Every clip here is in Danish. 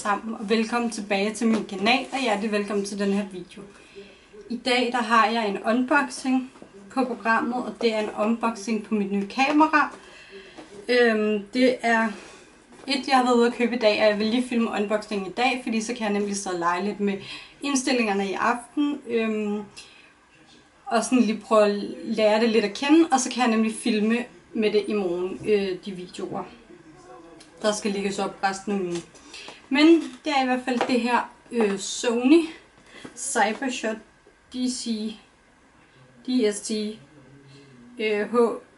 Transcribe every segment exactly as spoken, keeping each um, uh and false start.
sammen, og velkommen tilbage til min kanal, og hjertelig velkommen til den her video. I dag der har jeg en unboxing på programmet, og det er en unboxing på mit nye kamera. Øhm, det er et, jeg har været ude at købe i dag, og jeg vil lige filme unboxingen i dag, fordi så kan jeg nemlig så lege lidt med indstillingerne i aften. Øhm, og sådan lige prøve at lære det lidt at kende, og så kan jeg nemlig filme med det i morgen, øh, de videoer, der skal lægges op resten af ugen. Men det er i hvert fald det her øh, Sony Cybershot D C D S T øh, H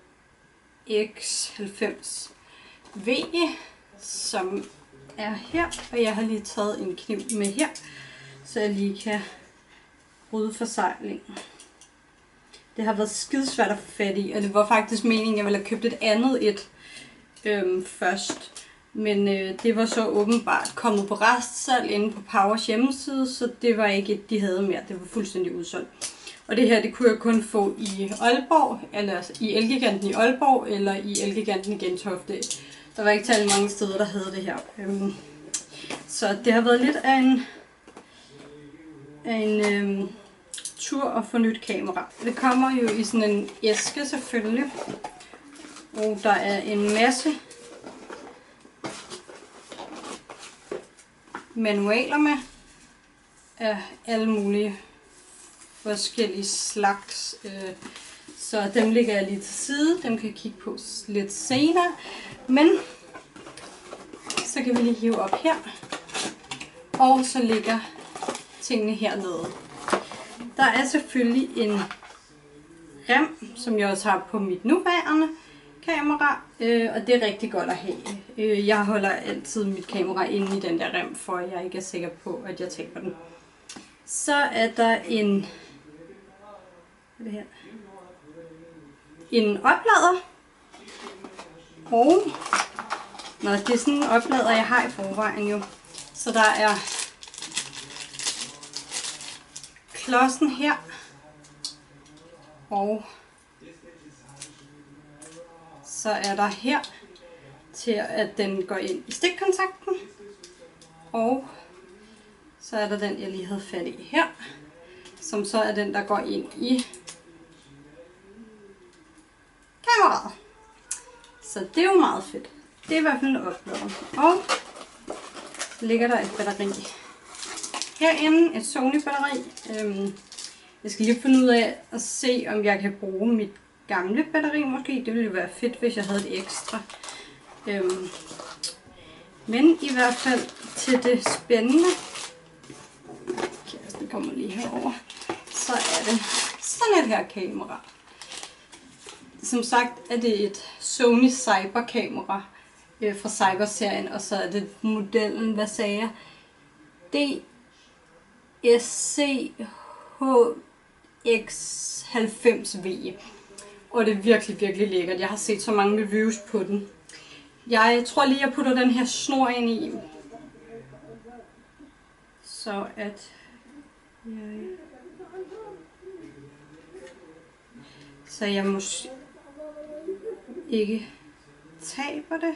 X halvfems V, som er her, og jeg har lige taget en kniv med her, så jeg lige kan rydde forsejlingen. Det har været skidesvært at få fat i, og det var faktisk meningen, at jeg ville have købt et andet et øhm, først. Men øh, det var så åbenbart kommet på restsalg inde på Powers hjemmeside, så det var ikke et, de havde mere. Det var fuldstændig udsolgt. Og det her, det kunne jeg kun få i Aalborg, eller i Elgiganten i Aalborg, eller i Elgiganten i Gentofte. Der var ikke talt mange steder, der havde det her. Øhm, så det har været lidt af en, af en øhm, tur at få nyt kamera. Det kommer jo i sådan en æske selvfølgelig, og der er en masse manualer med af alle mulige forskellige slags, så dem lægger jeg lige til side. Dem kan jeg kigge på lidt senere, men så kan vi lige hive op her, og så ligger tingene hernede. Der er selvfølgelig en rem, som jeg også har på mit nuværende kamera, øh, og det er rigtig godt at have. Øh, jeg holder altid mit kamera inde i den der rem, for at jeg ikke er sikker på, at jeg taber den. Så er der en, hvad er det her? En oplader, og nå, det er sådan en oplader, jeg har i forvejen jo. Så der er klodsen her, og så er der her til at den går ind i stikkontakten, og så er der den, jeg lige havde fat i her, som så er den, der går ind i kameraet. Så det er jo meget fedt. Det er i hvert fald en oplader. Og så ligger der et batteri herinde, et Sony batteri. Øhm, jeg skal lige finde ud af at se, om jeg kan bruge mit gamle batteri måske. Det ville jo være fedt, hvis jeg havde et ekstra. Øhm, men i hvert fald til det spændende, kæresten kommer lige herover, så er det sådan et her kamera. Som sagt er det et Sony Cyber-kamera øh, fra Cyber-serien, og så er det modellen, hvad sagde jeg? D S C H X halvfems V. Og det er virkelig, virkelig lækkert. Jeg har set så mange reviews på den. Jeg tror lige, jeg putter den her snor ind i, så at jeg, så jeg måske ikke taber det.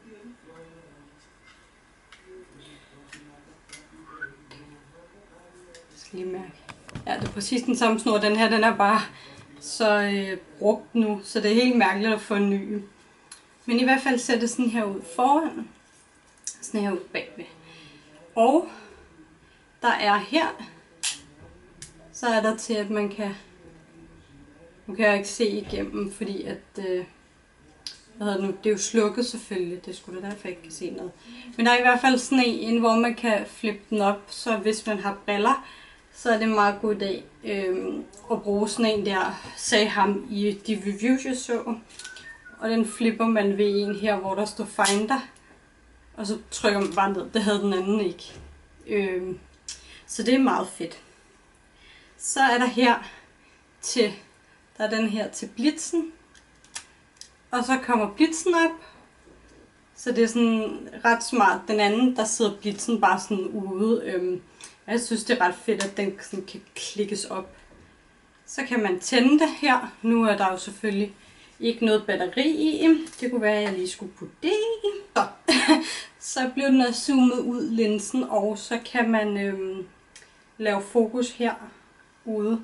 Jeg skal lige mærke. Ja, det er præcis den samme snor. Den her, den er bare så øh, brugt nu, så det er helt mærkeligt at få en ny. Men i hvert fald ser det sådan her ud foran, sådan her ud bagved. Og der er her, så er der til, at man kan, nu kan jeg ikke se igennem, fordi at, øh, hvad hedder det nu, det er jo slukket selvfølgelig, det skulle da derfor jeg ikke kan se noget. Men der er i hvert fald sådan en, hvor man kan flippe den op, så hvis man har briller, så er det en meget god idé øh, at bruge sådan en der, sagde ham i de reviews jeg så. Og den flipper man ved en her, hvor der står Finder, og så trykker man bare ned. Det havde den anden ikke. Øh, så det er meget fedt. Så er der her til, der er den her til blitzen, og så kommer blitzen op. Så det er sådan ret smart. Den anden, der sidder blitzen bare sådan ude. Øh, Jeg synes, det er ret fedt, at den sådan kan klikkes op. Så kan man tænde det her. Nu er der jo selvfølgelig ikke noget batteri i. Det kunne være, at jeg lige skulle putte det i. Så så bliver den også zoomet ud linsen, og så kan man øhm, lave fokus her ude.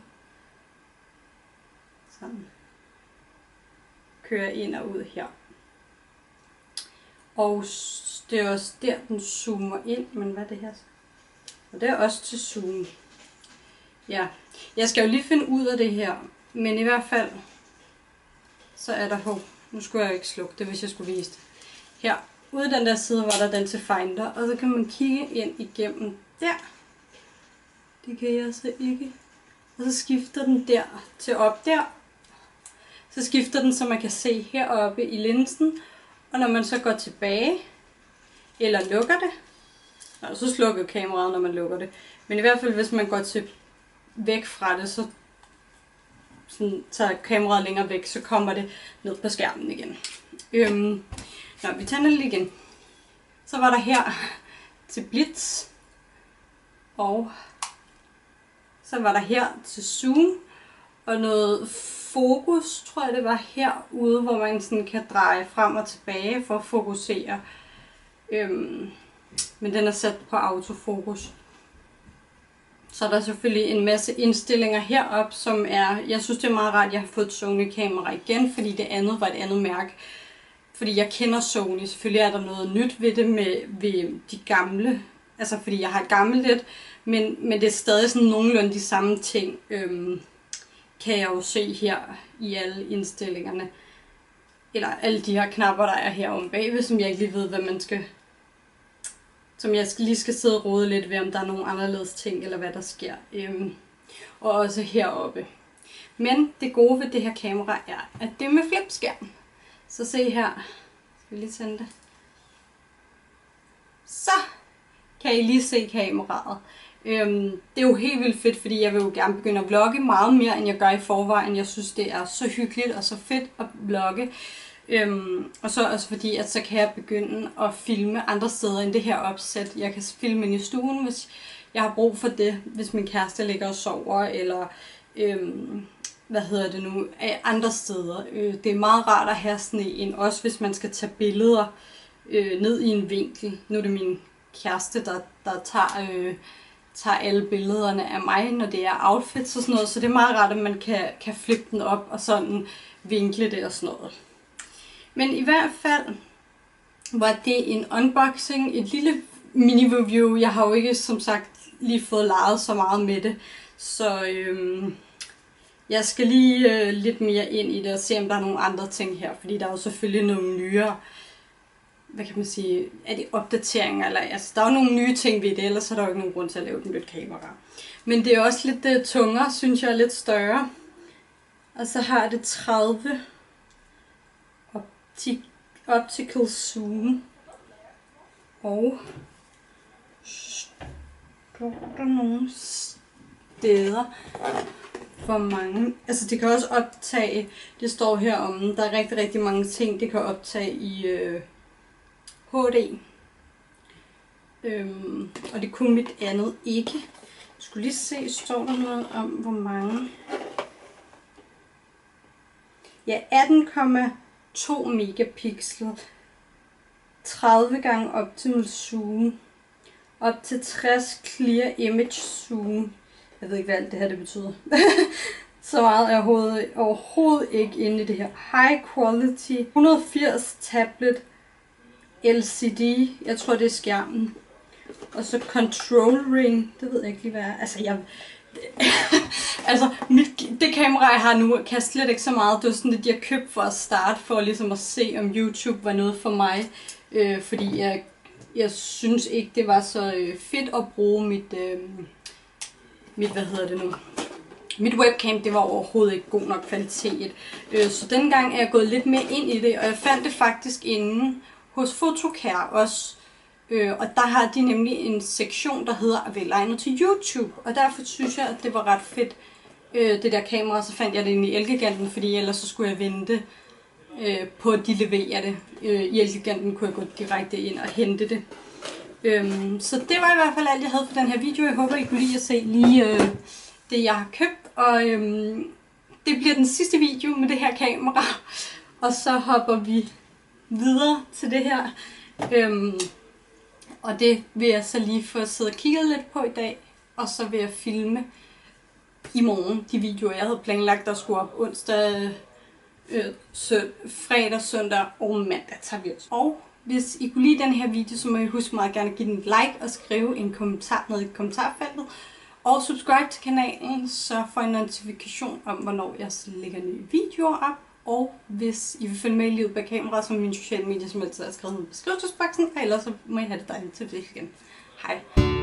Sådan. Kører ind og ud her. Og det er også der, den zoomer ind, men hvad er det her? Og det er også til zoom. Ja, jeg skal jo lige finde ud af det her, men i hvert fald, så er der, hov, nu skulle jeg ikke slukke det, hvis jeg skulle vise det. Her, ude den der side, var der den til Finder, og så kan man kigge ind igennem der. Det kan jeg så ikke. Og så skifter den der til op der. Så skifter den, så man kan se heroppe i linsen. Og når man så går tilbage, eller lukker det, og så slukker kameraet, når man lukker det. Men i hvert fald, hvis man går til væk fra det, så sådan, tager kameraet længere væk, så kommer det ned på skærmen igen. Øhm, nå, vi tænder det igen. Så var der her til blitz, og så var der her til zoom, og noget fokus, tror jeg det var herude, hvor man sådan kan dreje frem og tilbage for at fokusere. Øhm, men den er sat på autofokus. Så er der selvfølgelig en masse indstillinger heroppe, som er, jeg synes det er meget rart, at jeg har fået et Sony-kamera igen, fordi det andet var et andet mærke. Fordi jeg kender Sony, selvfølgelig er der noget nyt ved det med ved de gamle, altså fordi jeg har et gammelt lidt, men, men det er stadig sådan nogenlunde de samme ting, øhm, kan jeg jo se her i alle indstillingerne. Eller alle de her knapper, der er her om bagved, som jeg ikke lige ved, hvad man skal, som jeg lige skal sidde og rode lidt ved, om der er nogle anderledes ting, eller hvad der sker. Øhm, og også heroppe. Men det gode ved det her kamera er, at det er med flipskærm. Så se her. Skal vi lige tænde det? Så kan I lige se kameraet. Øhm, det er jo helt vildt fedt, fordi jeg vil jo gerne begynde at vlogge meget mere, end jeg gør i forvejen. Jeg synes, det er så hyggeligt og så fedt at vlogge. Øhm, og så også fordi, at så kan jeg begynde at filme andre steder end det her opsæt. Jeg kan filme ind i stuen, hvis jeg har brug for det. Hvis min kæreste ligger og sover, eller øhm, hvad hedder det nu, andre steder. Øh, det er meget rart at have sådan en, også hvis man skal tage billeder øh, ned i en vinkel. Nu er det min kæreste, der, der tager... Øh, tager alle billederne af mig, når det er outfits og sådan noget, så det er meget rart, at man kan, kan flippe den op og sådan vinkle det og sådan noget. Men i hvert fald var det en unboxing, et lille mini-review. Jeg har jo ikke, som sagt, lige fået leget så meget med det, så øhm, jeg skal lige øh, lidt mere ind i det og se, om der er nogle andre ting her, fordi der er jo selvfølgelig nogle nyere, hvad kan man sige, er det opdateringer, eller altså, der er jo nogle nye ting ved det, ellers er der jo ikke nogen grund til at lave et nyt kamera. Men det er også lidt uh, tungere, synes jeg, lidt større. Og så har det tredive opti optical zoom. Og står der nogle steder, hvor mange, altså det kan også optage, det står her om, der er rigtig, rigtig mange ting, det kan optage i øh, H D. Øhm, og det kunne mit andet ikke. Jeg skulle lige se, står der noget om, hvor mange. Ja, atten komma to megapixel. tredive gange optimal zoom. Op til tres clear image zoom. Jeg ved ikke, hvad alt det her det betyder. Så meget er jeg overhovedet, overhovedet ikke inde i det her. High quality. et hundrede og firs tablet. L C D, jeg tror det er skærmen. Og så control ring, det ved jeg ikke lige hvad er. Altså jeg, altså mit, det kamera jeg har nu kan slet ikke så meget. Det var sådan lidt jeg købte for at starte, for ligesom at se om YouTube var noget for mig. Øh, fordi jeg, jeg synes ikke det var så øh, fedt at bruge mit, øh, mit, hvad hedder det nu? Mit webcam, det var overhovedet ikke god nok kvalitet. Øh, så denne gang er jeg gået lidt mere ind i det, og jeg fandt det faktisk inde hos Photocare også, øh, og der har de nemlig en sektion, der hedder Velegnet til YouTube, og derfor synes jeg, at det var ret fedt, øh, det der kamera. Så fandt jeg det inde i Elgiganten, fordi ellers så skulle jeg vente øh, på, at de leverer det. Øh, I Elgiganten kunne jeg gå direkte ind og hente det. Øh, så det var i hvert fald alt, jeg havde for den her video. Jeg håber, I kunne lide at se lige øh, det, jeg har købt, og øh, det bliver den sidste video med det her kamera, og så hopper vi videre til det her Øhm, og det vil jeg så lige få siddet og kigget lidt på i dag, og så vil jeg filme i morgen de videoer, jeg havde planlagt, der skulle op onsdag, øh, søn, fredag, søndag og mandag tager vi også. Og hvis I kunne lide den her video, så må I huske meget gerne at give den et like og skrive en kommentar ned i kommentarfeltet. Og subscribe til kanalen, så får I en notifikation om, hvornår jeg lægger nye videoer op. Og hvis I vil følge med i livet bag kamera, så er mine sociale medier, som altid er skrevet i beskrivelsesboksen, og ellers så må I have det dejligt til det igen. Hej!